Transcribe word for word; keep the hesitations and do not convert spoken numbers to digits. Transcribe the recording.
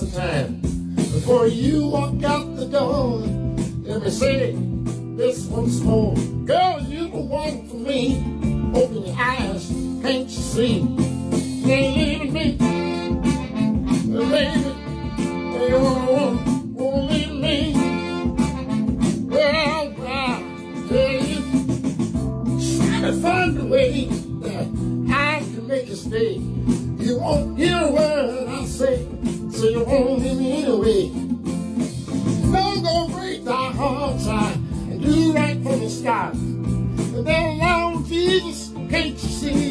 of time. Before you walk out the door, let me say this once more. Girl, you the one for me. Open your eyes, can't you see? You ain't leaving me, baby. You won't, won't leave me. Well, I'll tell you, try to find a way that I can make you stay. You won't hear a word I say, so you won't leave me anyway. Don't go break our hearts out and do right from the start. And then along Jesus, can't you see?